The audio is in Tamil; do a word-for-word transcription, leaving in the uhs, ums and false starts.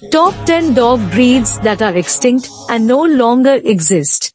Top ten dog breeds that are extinct and no longer exist.